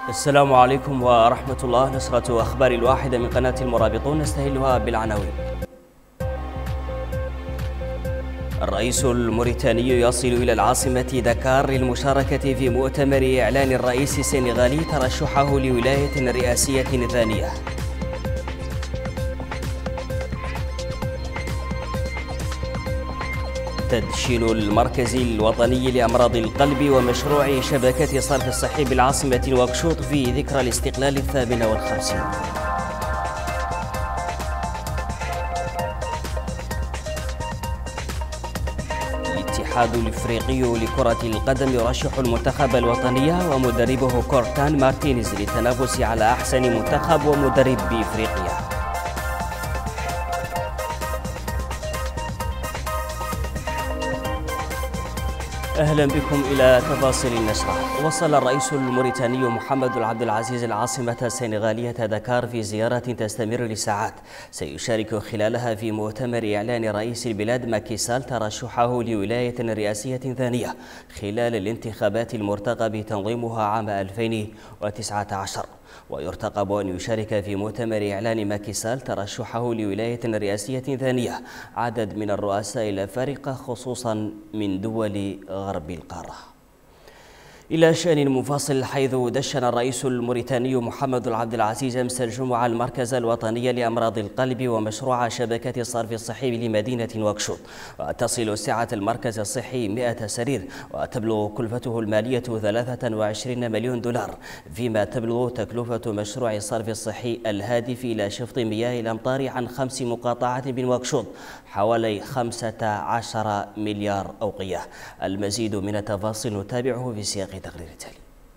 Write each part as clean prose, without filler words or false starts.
السلام عليكم ورحمة الله. نشرة أخبار الواحدة من قناة المرابطون نستهلها بالعناوين. الرئيس الموريتاني يصل إلى العاصمة دكار للمشاركة في مؤتمر إعلان الرئيس السنغالي ترشحه لولاية رئاسية ثانية. تدشين المركز الوطني لأمراض القلب ومشروع شبكة صرف الصحي بالعاصمة نواكشوط في ذكرى الاستقلال 58. الاتحاد الإفريقي لكرة القدم يرشح المنتخب الوطني ومدربه كورتان مارتينيز للتنافس على أحسن منتخب ومدرب بإفريقيا. أهلا بكم إلى تفاصيل النشرة. وصل الرئيس الموريتاني محمد عبد العزيز العاصمة السنغالية دكار في زيارة تستمر لساعات سيشارك خلالها في مؤتمر إعلان رئيس البلاد ماكي سال ترشحه لولاية رئاسية ثانية خلال الانتخابات المرتقب تنظيمها عام 2019. ويرتقب أن يشارك في مؤتمر إعلان ماكي سال ترشحه لولاية رئاسية ثانية عدد من الرؤساء الأفارقة خصوصا من دول غرب القارة. إلى شأن منفصل، حيث دشن الرئيس الموريتاني محمد عبد العزيز أمس الجمعة المركز الوطني لأمراض القلب ومشروع شبكة الصرف الصحي لمدينة نواكشوط. وتصل سعة المركز الصحي 100 سرير، وتبلغ كلفته المالية 23 مليون دولار، فيما تبلغ تكلفة مشروع الصرف الصحي الهادف إلى شفط مياه الأمطار عن 5 مقاطعات بنواكشوط حوالي 15 مليار أوقية. المزيد من التفاصيل نتابعه في سياق تقرير التالي.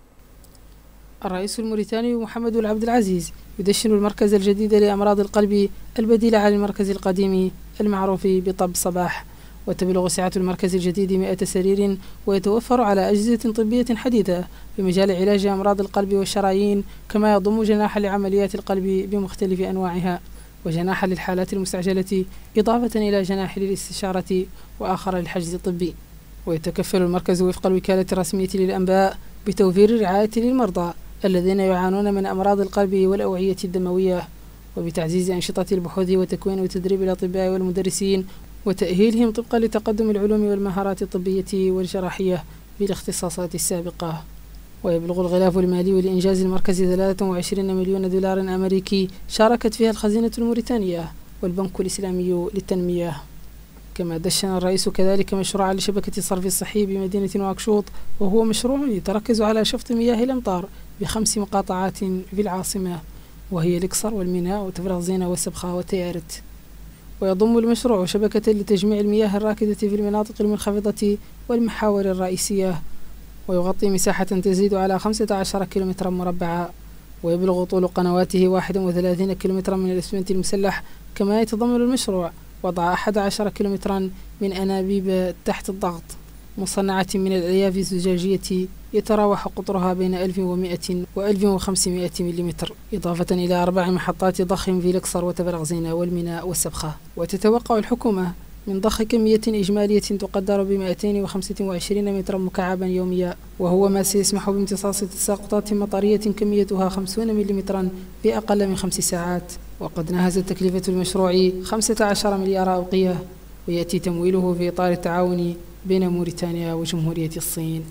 الرئيس الموريتاني محمد عبد العزيز يدشن المركز الجديد لأمراض القلب البديل عن المركز القديم المعروف بطب صباح. وتبلغ سعة المركز الجديد 100 سرير، ويتوفر على أجهزة طبية حديثة في مجال علاج أمراض القلب والشرايين، كما يضم جناحا لعمليات القلب بمختلف أنواعها، وجناحا للحالات المستعجلة، إضافة إلى جناح للاستشارة وآخر للحجز الطبي. ويتكفل المركز وفق الوكالة الرسمية للأنباء بتوفير الرعاية للمرضى الذين يعانون من أمراض القلب والأوعية الدموية، وبتعزيز أنشطة البحوث وتكوين وتدريب الأطباء والمدرسين وتأهيلهم طبقا لتقدم العلوم والمهارات الطبية والجراحية بالاختصاصات السابقة. ويبلغ الغلاف المالي لإنجاز المركز 23 مليون دولار أمريكي شاركت فيها الخزينة الموريتانية والبنك الإسلامي للتنمية. كما دشن الرئيس كذلك مشروعا لشبكة الصرف الصحي بمدينة نواكشوط، وهو مشروع يتركز على شفط مياه الأمطار ب5 مقاطعات في العاصمة، وهي الإكسر والميناء وتفرغزينة والسبخة وتيارت. ويضم المشروع شبكة لتجميع المياه الراكدة في المناطق المنخفضة والمحاور الرئيسية، ويغطي مساحة تزيد على 15 كيلومترا مربعا، ويبلغ طول قنواته 31 كيلومترا من الإسمنت المسلح. كما يتضمن المشروع وضع 11 كيلومترا من أنابيب تحت الضغط مصنعة من الألياف الزجاجية يتراوح قطرها بين 1100 و 1500 ملم، إضافة إلى 4 محطات ضخ في الإكسر وتفرغزينة والميناء والسبخة. وتتوقع الحكومة من ضخ كمية إجمالية تقدر ب 225 مترا مكعبا يوميا، وهو ما سيسمح بامتصاص تساقطات مطرية كميتها 50 ملم في أقل من 5 ساعات. وقد ناهزت تكلفة المشروع 15 مليار أوقية، ويأتي تمويله في إطار التعاون بين موريتانيا وجمهورية الصين.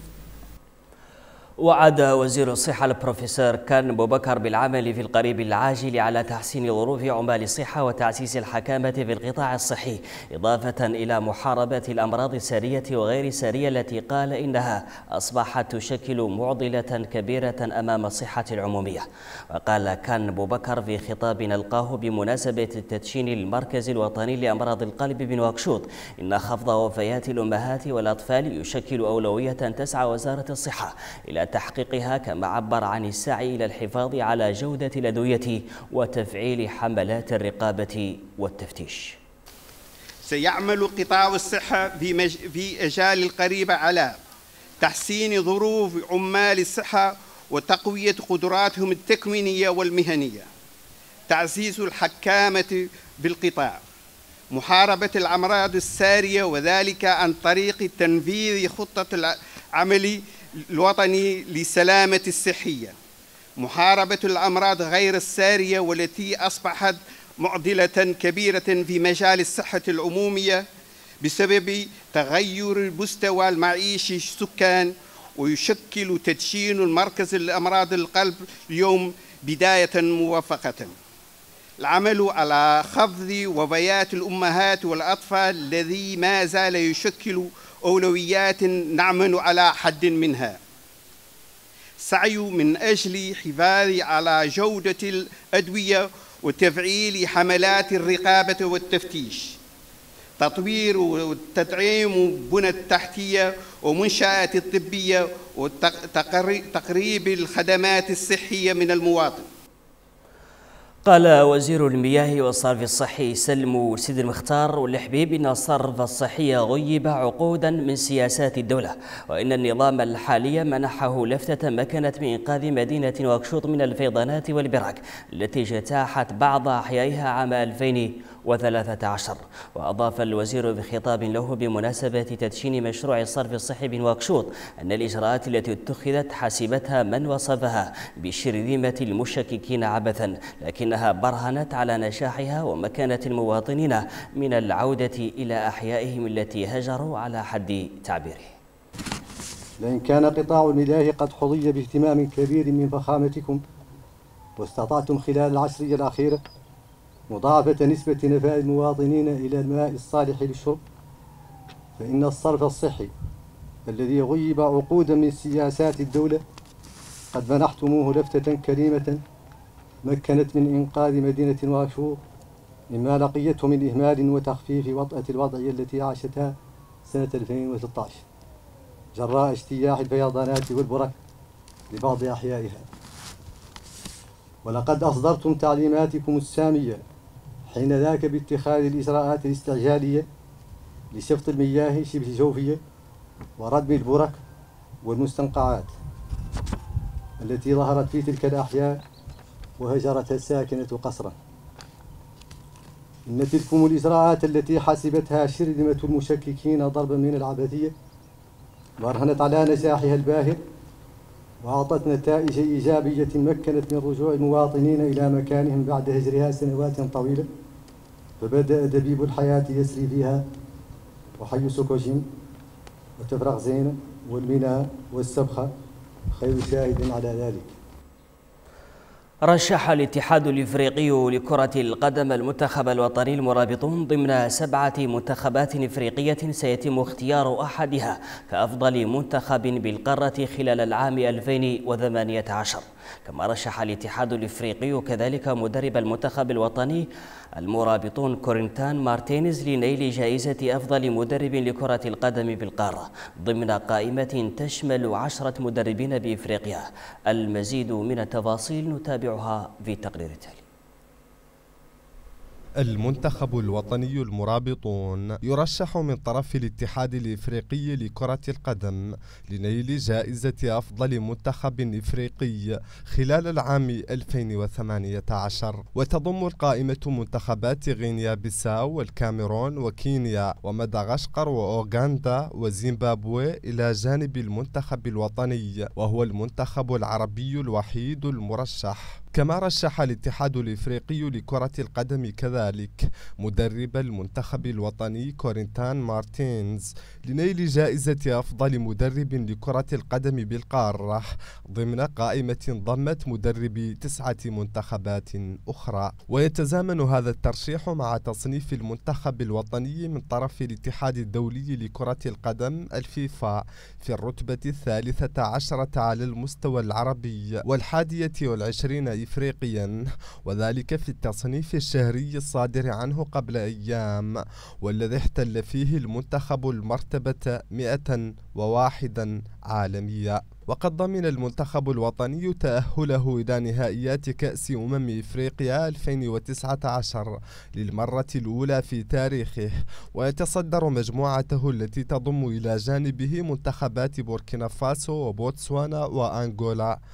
وعد وزير الصحة البروفيسور كان بوبكر بالعمل في القريب العاجل على تحسين ظروف عمال الصحة وتعزيز الحكامة في القطاع الصحي، إضافة إلى محاربة الأمراض السارية وغير السارية التي قال إنها أصبحت تشكل معضلة كبيرة أمام الصحة العمومية. وقال كان بوبكر في خطاب ألقاه بمناسبة تدشين المركز الوطني لأمراض القلب بنواكشوط إن خفض وفيات الأمهات والأطفال يشكل أولوية تسعى وزارة الصحة إلى تحقيقها، كما عبر عن السعي إلى الحفاظ على جودة الأدوية وتفعيل حملات الرقابة والتفتيش. سيعمل قطاع الصحة في أجال القريبة على تحسين ظروف عمال الصحة وتقوية قدراتهم التكوينية والمهنية، تعزيز الحكامة بالقطاع، محاربة الأمراض السارية، وذلك عن طريق تنفيذ خطة العمل الوطني للسلامة الصحية، محاربة الأمراض غير السارية والتي أصبحت معضلة كبيرة في مجال الصحة العمومية بسبب تغير المستوى المعيشي للسكان، ويشكل تدشين المركز لأمراض القلب اليوم بداية موفقة. العمل على خفض وفيات الأمهات والأطفال الذي ما زال يشكل أولويات نعمل على حد منها. سعي من أجل الحفاظ على جودة الأدوية وتفعيل حملات الرقابة والتفتيش، تطوير وتدعيم بنى التحتية ومنشآت الطبية وتقريب الخدمات الصحية من المواطن. قال وزير المياه والصرف الصحي سلم سيد المختار والحبيب إن الصرف الصحي غيب عقودا من سياسات الدولة، وإن النظام الحالي منحه لفتة مكنت من إنقاذ مدينة نواكشوط من الفيضانات والبراك التي اجتاحت بعض أحيائها عام 2013. وأضاف الوزير بخطاب له بمناسبة تدشين مشروع الصرف الصحي بنواكشوط أن الإجراءات التي اتخذت حسبتها من وصفها بشرذمة المشككين عبثا، لكنها برهنت على نجاحها ومكانة المواطنين من العودة إلى أحيائهم التي هجروا على حد تعبيره. لئن كان قطاع المياه قد حظي باهتمام كبير من فخامتكم، واستطعتم خلال العشرية الأخيرة مضاعفة نسبة نفاذ المواطنين إلى الماء الصالح للشرب، فإن الصرف الصحي الذي غيب عقودا من سياسات الدولة قد منحتموه لفتة كريمة مكنت من إنقاذ مدينة نواكشوط مما لقيته من إهمال وتخفيف وطأة الوضعية التي عاشتها سنة 2013 جراء اجتياح الفيضانات والبرك لبعض أحيائها. ولقد أصدرتم تعليماتكم السامية حين ذاك باتخاذ الإجراءات الاستعجالية لشفط المياه شبه جوفية وردم البرك والمستنقعات التي ظهرت في تلك الأحياء وهجرتها الساكنة قسرا. إن تلكم الإجراءات التي حسبتها شرذمة المشككين ضربا من العبثية برهنت على نجاحها الباهر وأعطت نتائج إيجابية مكنت من رجوع المواطنين إلى مكانهم بعد هجرها سنوات طويلة، فبدأ دبيب الحياة يسري فيها، وحي سوكوشين وتفرغ زين والميناء والسبخة خير شاهد على ذلك. رشح الاتحاد الإفريقي لكرة القدم المنتخب الوطني المرابطون ضمن 7 منتخبات إفريقية سيتم اختيار أحدها كأفضل منتخب بالقارة خلال العام 2018. كما رشح الاتحاد الإفريقي كذلك مدرب المنتخب الوطني المرابطون كورينتان مارتينيز لنيل جائزة أفضل مدرب لكرة القدم بالقارة ضمن قائمة تشمل 10 مدربين بإفريقيا. المزيد من التفاصيل نتابعها في التقرير التالي. المنتخب الوطني المرابطون يرشح من طرف الاتحاد الإفريقي لكرة القدم لنيل جائزة أفضل منتخب إفريقي خلال العام 2018، وتضم القائمة منتخبات غينيا بيساو والكاميرون وكينيا ومدغشقر وأوغندا وزيمبابوي إلى جانب المنتخب الوطني وهو المنتخب العربي الوحيد المرشح. كما رشح الاتحاد الإفريقي لكرة القدم كذلك مدرب المنتخب الوطني كورينتان مارتينز لنيل جائزة أفضل مدرب لكرة القدم بالقارة ضمن قائمة ضمت مدربي 9 منتخبات أخرى. ويتزامن هذا الترشيح مع تصنيف المنتخب الوطني من طرف الاتحاد الدولي لكرة القدم الفيفا في الرتبة 13 على المستوى العربي وال21 إفريقيا، وذلك في التصنيف الشهري الصادر عنه قبل أيام، والذي احتل فيه المنتخب المرتبة 101 عالميا. وقد ضمن المنتخب الوطني تأهله إلى نهائيات كأس إفريقيا 2019 للمرة الأولى في تاريخه، ويتصدر مجموعته التي تضم إلى جانبه منتخبات بوركينا فاسو وبوتسوانا وأنغولا.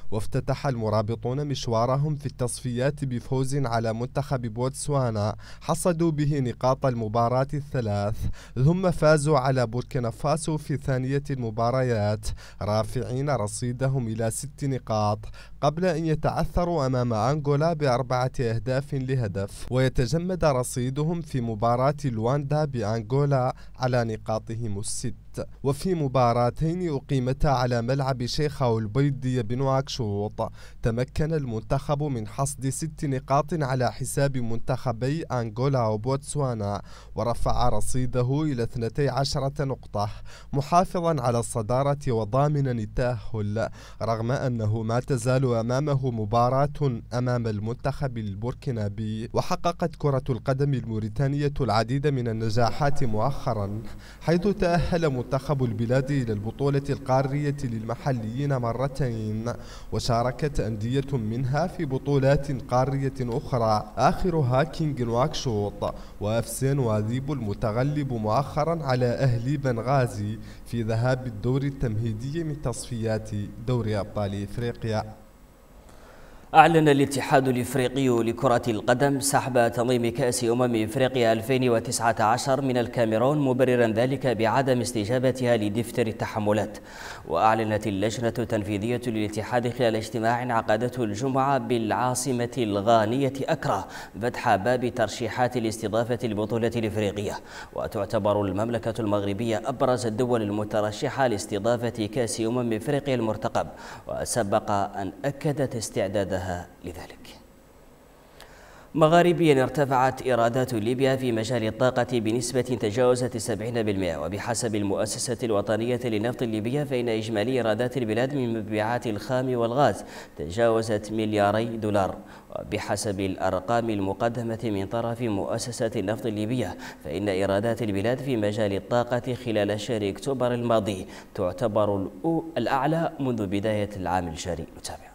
وافتتح المرابطون مشوارهم في التصفيات بفوز على منتخب بوتسوانا حصدوا به نقاط المباراة الثلاث، ثم فازوا على بوركينا فاسو في ثانية المباريات رافعين رصيدهم إلى 6 نقاط قبل أن يتعثروا أمام أنغولا ب4 أهداف لهدف، ويتجمد رصيدهم في مباراة لواندا بأنغولا على نقاطهم ال6. وفي مباراتين أقيمتا على ملعب شيخاو البيضي بنواكشوط تمكن المنتخب من حصد 6 نقاط على حساب منتخبي أنغولا وبوتسوانا، ورفع رصيده إلى 12 نقطة محافظا على الصدارة وضامنا التأهل، رغم أنه ما تزال أمامه مباراة أمام المنتخب البوركينابي. وحققت كرة القدم الموريتانية العديد من النجاحات مؤخرا، حيث تأهل منتخب البلاد إلى البطولة القارية للمحليين مرتين، وشاركت أندية منها في بطولات قارية أخرى آخرها كينغ نواكشوط، وأفسين واذيب المتغلب مؤخرا على أهلي بنغازي في ذهاب الدور التمهيدي من تصفيات دوري أبطال إفريقيا. أعلن الاتحاد الإفريقي لكرة القدم سحب تنظيم كأس إفريقيا 2019 من الكاميرون، مبررا ذلك بعدم استجابتها لدفتر التحملات. وأعلنت اللجنة التنفيذية للاتحاد خلال اجتماع عقدته الجمعة بالعاصمة الغانية أكرا فتح باب ترشيحات الاستضافة البطولة الإفريقية، وتعتبر المملكة المغربية أبرز الدول المترشحة لاستضافة كأس إفريقيا المرتقب، وسبق أن أكدت استعدادها لذلك. مغاربيا ارتفعت إيرادات ليبيا في مجال الطاقة بنسبة تجاوزت 70%، وبحسب المؤسسة الوطنية للنفط الليبية فإن إجمالي إيرادات البلاد من مبيعات الخام والغاز تجاوزت $2 مليار. وبحسب الأرقام المقدمة من طرف مؤسسة النفط الليبية فإن إيرادات البلاد في مجال الطاقة خلال شهر أكتوبر الماضي تعتبر الأعلى منذ بداية العام الجاري. نتابع.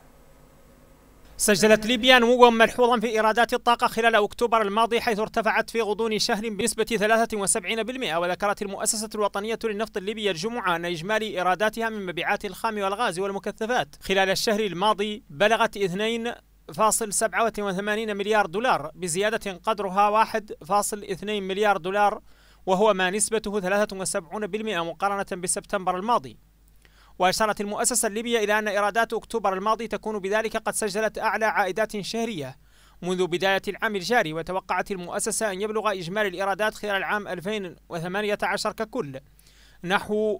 سجلت ليبيا نموا ملحوظا في إيرادات الطاقة خلال أكتوبر الماضي، حيث ارتفعت في غضون شهر بنسبة 73%. وذكرت المؤسسة الوطنيه للنفط الليبي الجمعة أن إجمالي إيراداتها من مبيعات الخام والغاز والمكثفات خلال الشهر الماضي بلغت $2.87 مليار، بزيادة قدرها $1.2 مليار، وهو ما نسبته 73% مقارنة بسبتمبر الماضي. وأشارت المؤسسة الليبية إلى أن إيرادات أكتوبر الماضي تكون بذلك قد سجلت أعلى عائدات شهرية منذ بداية العام الجاري، وتوقعت المؤسسة أن يبلغ إجمالي الإيرادات خلال العام 2018 ككل نحو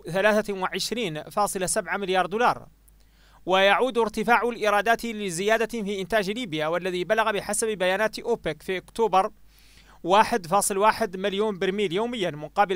$23.7 مليار. ويعود ارتفاع الإيرادات لزيادة في إنتاج ليبيا، والذي بلغ بحسب بيانات أوبك في أكتوبر 1.1 مليون برميل يوميا مقابل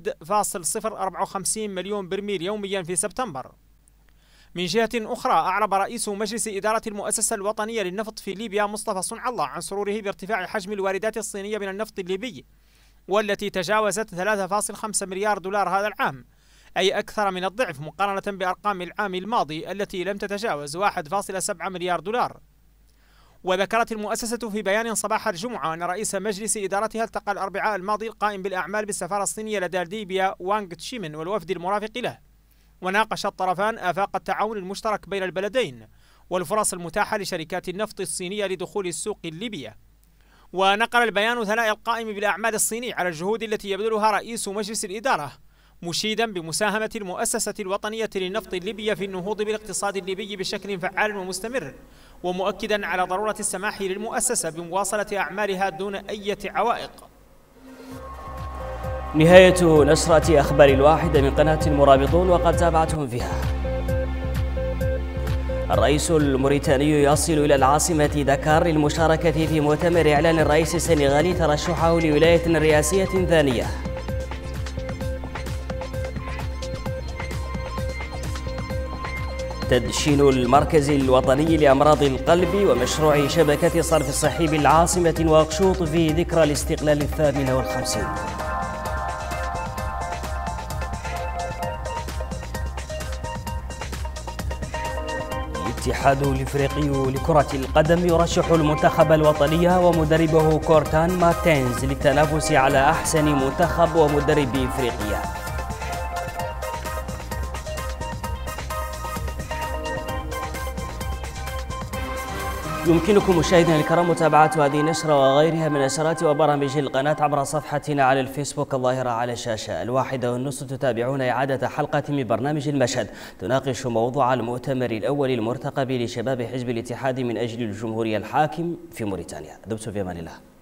1.054 مليون برميل يوميا في سبتمبر. من جهة أخرى، أعرب رئيس مجلس إدارة المؤسسة الوطنية للنفط في ليبيا مصطفى صنع الله عن سروره بارتفاع حجم الواردات الصينية من النفط الليبي، والتي تجاوزت $3.5 مليار هذا العام، أي أكثر من الضعف مقارنة بأرقام العام الماضي التي لم تتجاوز $1.7 مليار. وذكرت المؤسسة في بيان صباح الجمعة أن رئيس مجلس إدارتها التقى الأربعاء الماضي القائم بالأعمال بالسفارة الصينية لدى ليبيا وانغ تشيمن والوفد المرافق له، وناقش الطرفان آفاق التعاون المشترك بين البلدين والفرص المتاحة لشركات النفط الصينية لدخول السوق الليبية. ونقل البيان ثناء القائم بالأعمال الصيني على الجهود التي يبذلها رئيس مجلس الإدارة، مشيدا بمساهمة المؤسسة الوطنية للنفط الليبية في النهوض بالاقتصاد الليبي بشكل فعال ومستمر، ومؤكدا على ضرورة السماح للمؤسسة بمواصلة أعمالها دون أي عوائق. نهاية نشرة أخبار الواحدة من قناة المرابطون، وقد تابعتهم فيها. الرئيس الموريتاني يصل إلى العاصمة دكار للمشاركة في مؤتمر إعلان الرئيس السنغالي ترشحه لولاية رئاسية ثانية. تدشين المركز الوطني لأمراض القلب ومشروع شبكة صرف الصحي بالعاصمة نواكشوط في ذكرى الاستقلال 58. الاتحاد الإفريقي لكرة القدم يرشح المنتخب الوطني ومدربه كورتان مارتينز للتنافس على أحسن منتخب ومدرب إفريقيا. يمكنكم مشاهدينا الكرام متابعة هذه النشرة وغيرها من نشرات وبرامج القناة عبر صفحتنا على الفيسبوك الظاهرة على الشاشة. 1:30 تتابعون إعادة حلقة من برنامج المشهد تناقش موضوع المؤتمر الأول المرتقب لشباب حزب الاتحاد من أجل الجمهورية الحاكم في موريتانيا. دمتم في أمان الله.